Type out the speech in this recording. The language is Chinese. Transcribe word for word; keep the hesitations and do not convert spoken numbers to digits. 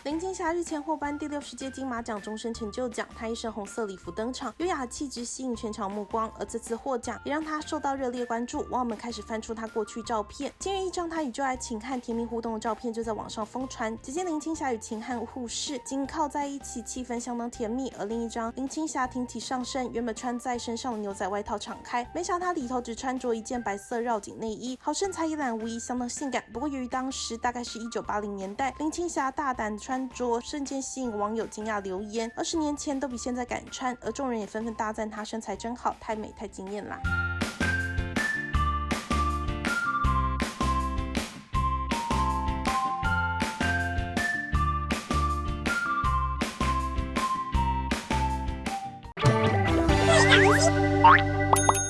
林青霞日前获颁第六十届金马奖终身成就奖，她一身红色礼服登场，优雅气质吸引全场目光。而这次获奖也让她受到热烈关注，网友们开始翻出她过去照片。近日一张她与旧爱秦汉甜蜜互动的照片就在网上疯传，只见林青霞与秦汉互视，紧靠在一起，气氛相当甜蜜。而另一张林青霞挺体上身，原本穿在身上的牛仔外套敞开，没想到她里头只穿着一件白色绕颈内衣，好身材一览无遗，相当性感。不过由于当时大概是一九八零年代，林青霞大胆穿着瞬间吸引网友惊讶留言，二十年前都比现在敢穿，而众人也纷纷大赞她身材真好，太美太惊艳啦。 对，